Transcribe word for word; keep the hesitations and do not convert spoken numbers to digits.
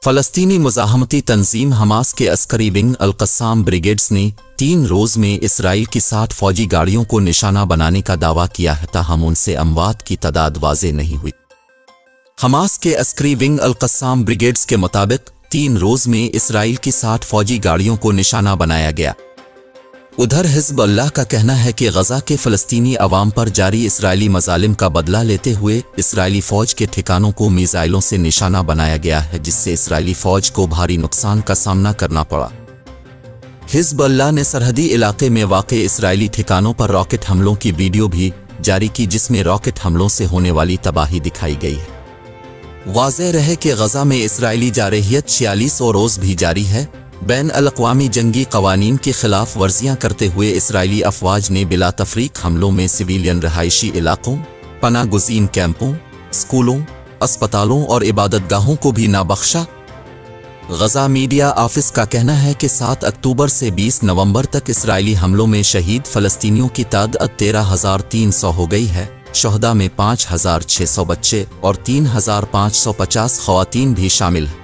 फ़लस्तीनी मुज़ाहमती तंजीम Hamas के Askari wing al Qassam brigades ने तीन रोज़ में इसराइल की साठ फौजी गाड़ियों को निशाना बनाने का दावा किया है, ताहम उनसे अमवात की तादाद वाज़ेह नहीं हुई। हमास के अस्करी विंग अल-क़स्साम ब्रिगेड्स के मुताबिक तीन रोज़ में इसराइल की साठ फौजी गाड़ियों को निशाना बनाया गया। उधर हिज़्बुल्लाह का कहना है कि गज़ा के फ़लस्तीनी अवाम पर जारी इसराइली मज़ालिम का बदला लेते हुए इसराइली फ़ौज के ठिकानों को मिसाइलों से निशाना बनाया गया है, जिससे इसराइली फ़ौज को भारी नुकसान का सामना करना पड़ा। हिज़्बुल्लाह ने सरहदी इलाके में वाक़े इसराइली ठिकानों पर रॉकेट हमलों की वीडियो भी जारी की, जिसमें रॉकेट हमलों से होने वाली तबाही दिखाई गई है। वाज़ेह रहे कि गज़ा में इसराइली जारहियत छियालीस और रोज़ भी जारी है। बैन अल-अक़वामी जंगी क़वानीन की खिलाफ वर्जियाँ करते हुए इसराइली अफ़वाज ने बिला तफ़रीक़ हमलों में सिविलियन रहायशी इलाकों, पनाह गुज़ीन कैंपों, स्कूलों, अस्पतालों और इबादतगाहों को भी ना बख्शा। गज़ा मीडिया ऑफिस का कहना है कि सात अक्टूबर से बीस नवंबर तक इसराइली हमलों में शहीद फ़लस्तीनियों की तादाद तेरह हज़ार तीन सौ हो गई है। शुहदा में पाँच हज़ार छः सौ बच्चे और तीन हज़ार पाँच सौ पचास ख़वातीन भी शामिल हैं।